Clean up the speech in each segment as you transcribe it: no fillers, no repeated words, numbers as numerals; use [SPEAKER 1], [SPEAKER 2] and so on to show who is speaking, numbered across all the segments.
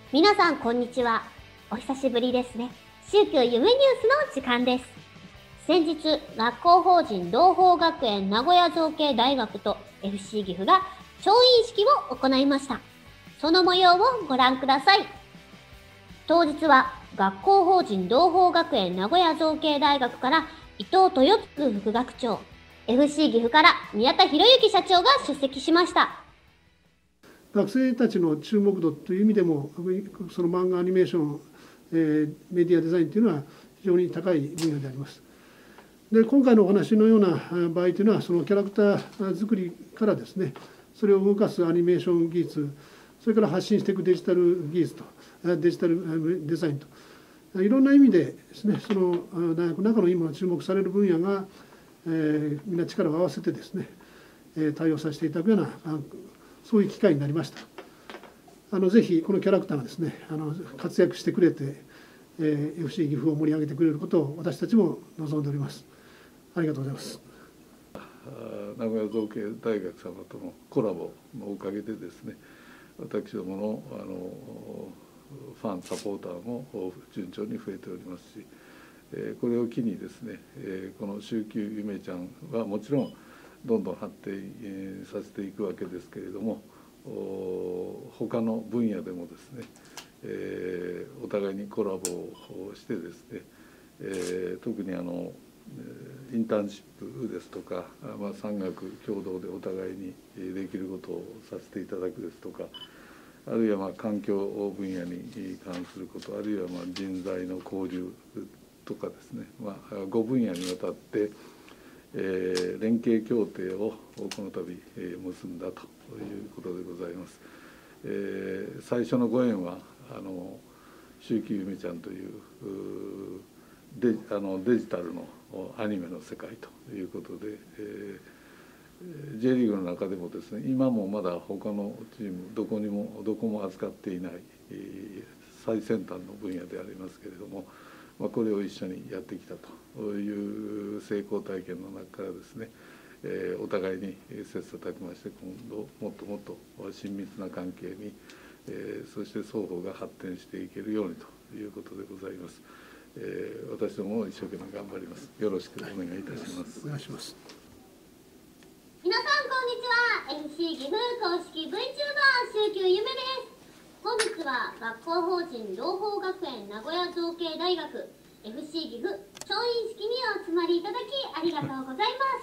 [SPEAKER 1] 皆さんこんにちは。お久しぶりですね。宗教夢ニュースの時間です。先日、学校法人同胞学園名古屋造形大学と FC 岐阜が調印式を行いました。その模様をご覧ください。当日は学校法人同胞学園名古屋造形大学から伊藤豊嗣副学長、FC 岐阜から宮田博之社長が出席しました。
[SPEAKER 2] 学生たちの注目度という意味でも、その漫画アニメーション、メディアデザインというのは非常に高い分野であります。で、今回のお話のような場合というのは、そのキャラクター作りからですね、それを動かすアニメーション技術、それから発信していくデジタル技術と、デジタルデザインと、いろんな意味でですね、その大学の中の今注目される分野が、みんな力を合わせてですね、対応させていただくような、そういう機会になりました。ぜひこのキャラクターがですね、活躍してくれて、FC 岐阜を盛り上げてくれることを私たちも望んでおります。ありがとうございます。
[SPEAKER 3] 名古屋造形大学様とのコラボのおかげでですね、私どものファンサポーターも順調に増えておりますし、これを機にですね、この週休ゆめちゃんはもちろんどんどん発展させていくわけですけれども、他の分野でもですね、お互いにコラボをしてですね、特にインターンシップですとか、産学共同でお互いにできることをさせていただくですとか、あるいは環境分野に関すること、あるいは人材の交流とかですね、5分野にわたって連携協定をこの度結んだということでございます。最初のご縁は週休ゆめちゃんというデジタルのアニメの世界ということで、J リーグの中でもですね、今もまだ他のチームどこも扱っていない最先端の分野でありますけれども、これを一緒にやってきたという成功体験の中からですね、お互いに切磋琢磨して今後もっともっと親密な関係に、そして双方が発展していけるようにということでございます。私どもも一生懸命頑張ります。よろしくお願いいたします。
[SPEAKER 2] お願いします。
[SPEAKER 1] 皆さんこんにちは。FC 岐阜公式 VTuber 週休ゆめです。本日は学校法人同胞学園名古屋造形大学 FC 岐阜調印式にお集まりいただきありがとうございます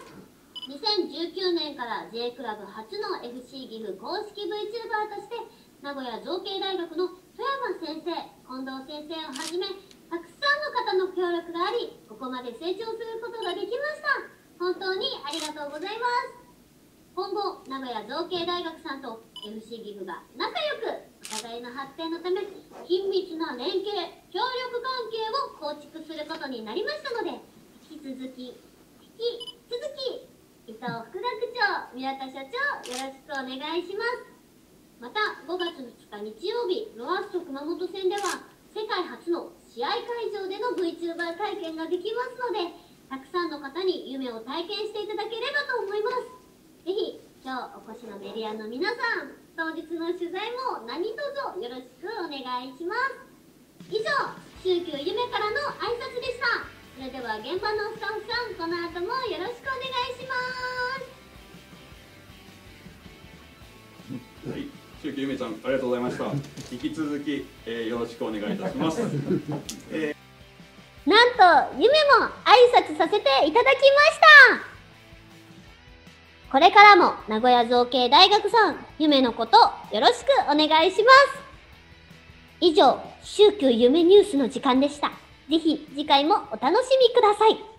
[SPEAKER 1] 。2019年から J クラブ初の FC 岐阜公式 VTuber として名古屋造形大学の富山先生、近藤先生をはじめたくさんの方の協力があり、ここまで成長することができました。本当にありがとうございます。今後、名古屋造形大学さんと FC 岐阜が仲良くお互いの発展のため緊密な連携、協力関係を構築することになりましたので、引き続き伊藤副学長、宮田社長、よろしくお願いします。また5月2日日曜日、ロアッソ熊本戦では世界初の試合会場での VTuber 体験ができますので、たくさんの方に夢を体験していただければと思います。ぜひ今日お越しのメディアの皆さん、当日の取材も何卒よろしくお願いします。以上、週休ゆめからの挨拶でした。それでは現場のスタッフさん、この後もよろしくお願いします。
[SPEAKER 4] はい、週休ゆめちゃん、ありがとうございました。引き続き、よろしくお願いいたします。なんと
[SPEAKER 1] 夢も挨拶させていただきました。これからも名古屋造形大学さん、夢のことよろしくお願いします。以上、週休夢ニュースの時間でした。ぜひ次回もお楽しみください。